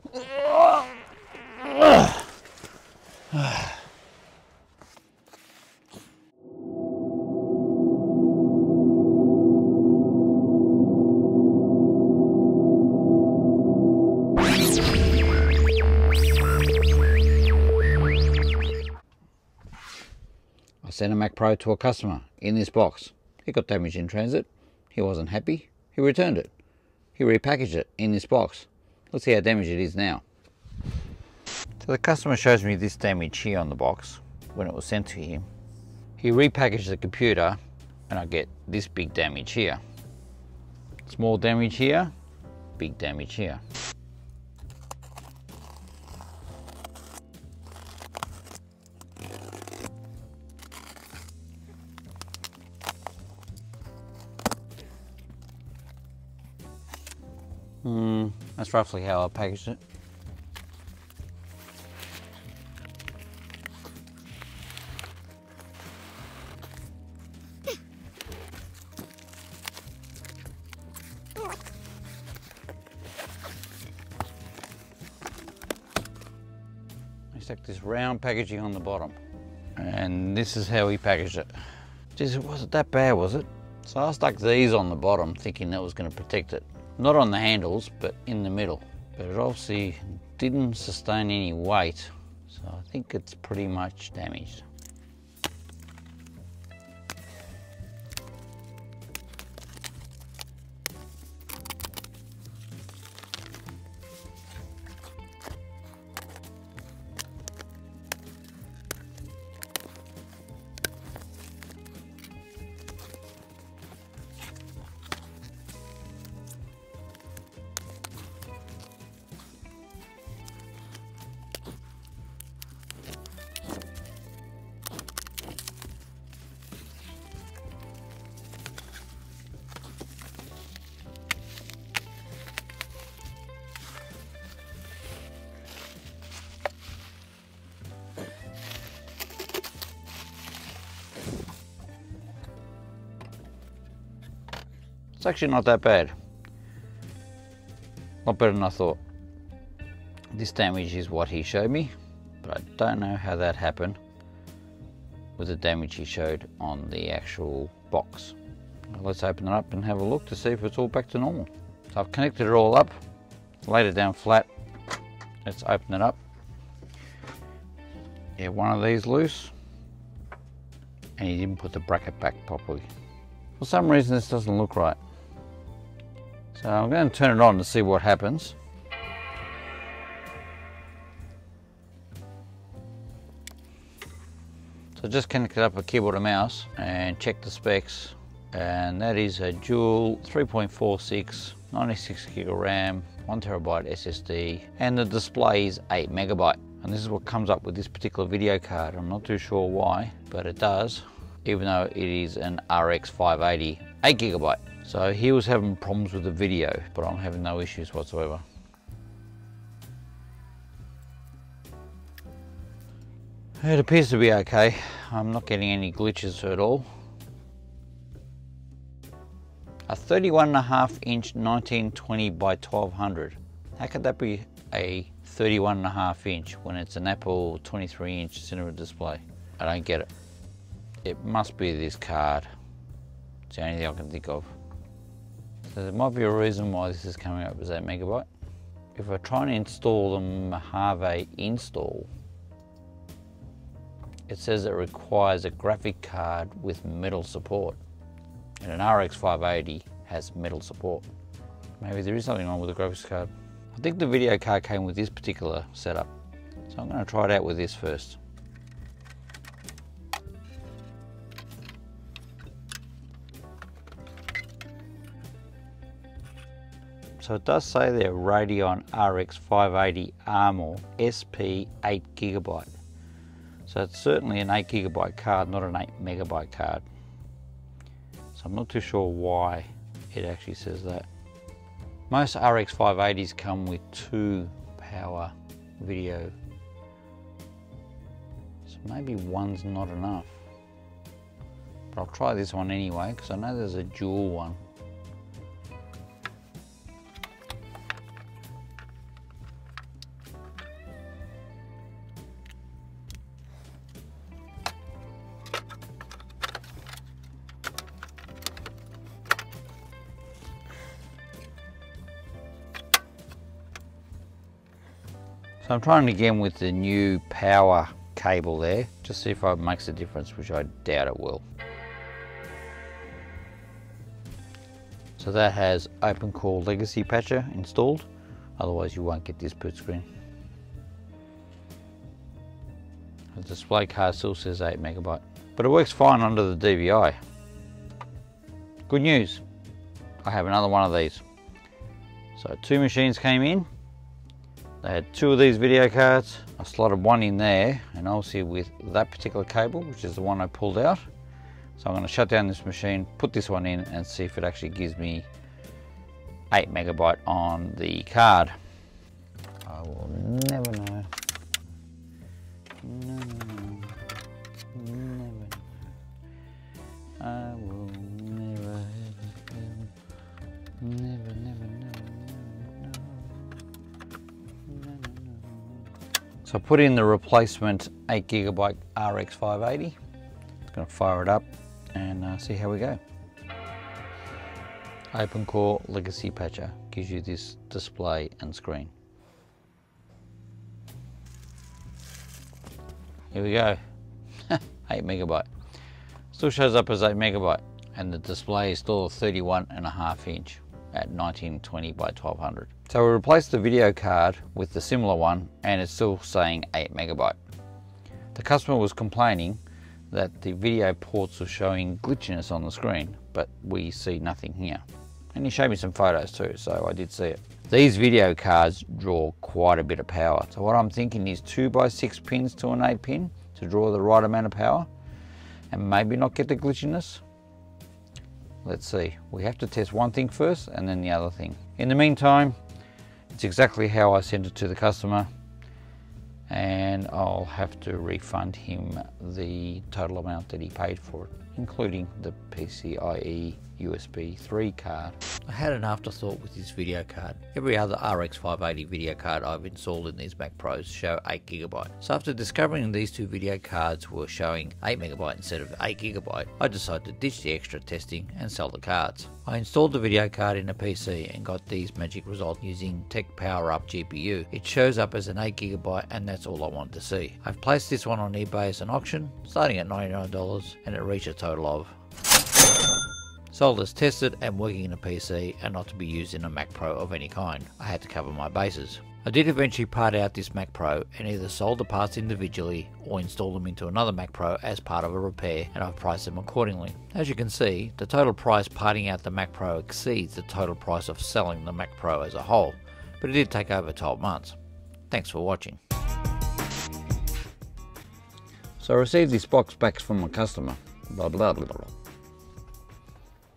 I sent a Mac Pro to a customer in this box. It got damaged in transit. He wasn't happy. He returned it. He repackaged it in this box. Let's see how damaged it is now. So the customer shows me this damage here on the box when it was sent to him. He repackaged the computer and I get this big damage here. Small damage here, big damage here. That's roughly how I packaged it. I stuck this round packaging on the bottom, and this is how he packaged it. Jeez, it wasn't that bad, was it? So I stuck these on the bottom thinking that was going to protect it. Not on the handles, but in the middle. But it obviously didn't sustain any weight, so I think it's pretty much damaged. It's actually not that bad. A lot better than I thought. This damage is what he showed me, but I don't know how that happened with the damage he showed on the actual box. Let's open it up and have a look to see if it's all back to normal. So I've connected it all up, laid it down flat. Let's open it up. Yeah, one of these loose, and he didn't put the bracket back properly. For some reason this doesn't look right. So I'm going to turn it on to see what happens. So just connected up a keyboard and mouse and check the specs, and that is a dual 3.46, 96 gig of RAM, 1 terabyte SSD, and the display is 8 megabyte. And this is what comes up with this particular video card. I'm not too sure why, but it does, even though it is an RX580 8 gigabyte. So he was having problems with the video, but I'm having no issues whatsoever. It appears to be okay. I'm not getting any glitches at all. A 31.5 inch 1920 by 1200. How could that be a 31.5 inch when it's an Apple 23 inch cinema display? I don't get it. It must be this card. It's the only thing I can think of. So there might be a reason why this is coming up as 8 megabyte. If I try and install the Mojave install, it says it requires a graphic card with metal support. And an RX580 has metal support. Maybe there is something wrong with the graphics card. I think the video card came with this particular setup. So I'm going to try it out with this first. So it does say there Radeon RX 580 Armor SP 8 gigabyte. So it's certainly an 8 gigabyte card, not an 8 megabyte card. So I'm not too sure why it actually says that. Most RX 580s come with 2 power video. So maybe one's not enough. But I'll try this one anyway, because I know there's a dual one. So I'm trying again with the new power cable there, just see if it makes a difference, which I doubt it will. So that has Open Core Legacy Patcher installed, otherwise you won't get this boot screen. The display card still says 8 MB, but it works fine under the DVI. Good news, I have another one of these. So 2 machines came in, they had 2 of these video cards. I slotted one in there, and obviously with that particular cable, which is the one I pulled out. So I'm going to shut down this machine, put this one in, and see if it actually gives me 8 MB on the card. I will never know. Never know. Never know. I will never, never, never know. So I put in the replacement 8 GB RX580. It's going to fire it up and see how we go. Open Core Legacy Patcher gives you this display and screen. Here we go. 8 MB. Still shows up as 8 MB, and the display is still a 31.5 inch at 1920 by 1200. So we replaced the video card with the similar one, and it's still saying 8 MB. The customer was complaining that the video ports were showing glitchiness on the screen, but we see nothing here. And he showed me some photos too, so I did see it. These video cards draw quite a bit of power. So what I'm thinking is 2x6 pins to an 8 pin to draw the right amount of power and maybe not get the glitchiness. Let's see. We have to test one thing first and then the other thing. In the meantime, it's exactly how I sent it to the customer, and I'll have to refund him the total amount that he paid for it, including the PCIe USB 3 card. I had an afterthought with this video card. Every other RX580 video card I've installed in these Mac Pros show 8 GB. So after discovering these 2 video cards were showing 8 MB instead of 8 GB, I decided to ditch the extra testing and sell the cards. I installed the video card in a PC and got these magic results using Tech Power Up GPU. It shows up as an 8 GB, and that's all I wanted to see. I've placed this one on eBay as an auction, starting at $99, and it reached a total of sold as tested and working in a PC and not to be used in a Mac Pro of any kind. I had to cover my bases. I did eventually part out this Mac Pro and either sold the parts individually or installed them into another Mac Pro as part of a repair, and I've priced them accordingly. As you can see, the total price parting out the Mac Pro exceeds the total price of selling the Mac Pro as a whole, but it did take over 12 months. Thanks for watching. So I received this box back from a customer. Blah blah blah blah.